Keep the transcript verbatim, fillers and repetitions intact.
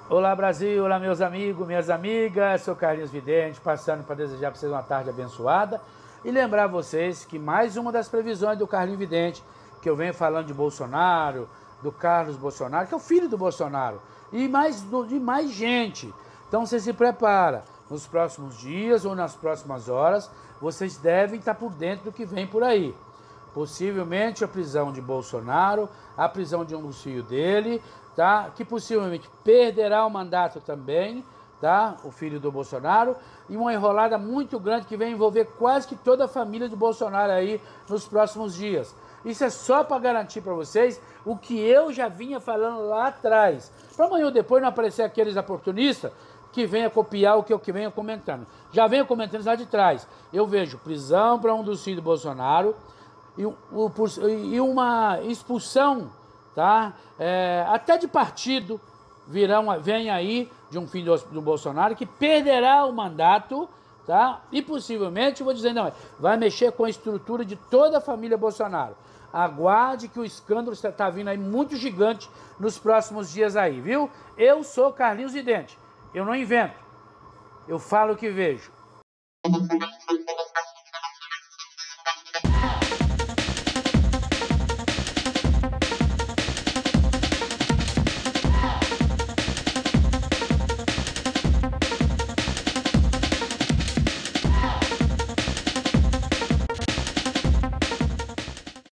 Olá Brasil, olá meus amigos, minhas amigas, sou Carlinhos Vidente, passando para desejar para vocês uma tarde abençoada e lembrar vocês que mais uma das previsões do Carlinhos Vidente, que eu venho falando de Bolsonaro, do Carlos Bolsonaro, que é o filho do Bolsonaro, e mais, de mais gente. Então você se prepara, nos próximos dias ou nas próximas horas, vocês devem estar por dentro do que vem por aí. Possivelmente a prisão de Bolsonaro, a prisão de um dos filhos dele, tá? Que possivelmente perderá o mandato também, tá? O filho do Bolsonaro, e uma enrolada muito grande que vem envolver quase que toda a família de Bolsonaro aí nos próximos dias. Isso é só para garantir para vocês o que eu já vinha falando lá atrás. Para amanhã ou depois não aparecer aqueles oportunistas que venha copiar o que eu que venho comentando. Já venho comentando lá de trás. Eu vejo prisão para um dos filhos do Bolsonaro, E, o, e uma expulsão, tá? É, até de partido virão, vem aí de um filho do, do Bolsonaro que perderá o mandato, tá? E possivelmente, vou dizer, não, vai mexer com a estrutura de toda a família Bolsonaro. Aguarde que o escândalo está vindo aí muito gigante nos próximos dias aí, viu? Eu sou Carlinhos Vidente, eu não invento, eu falo o que vejo.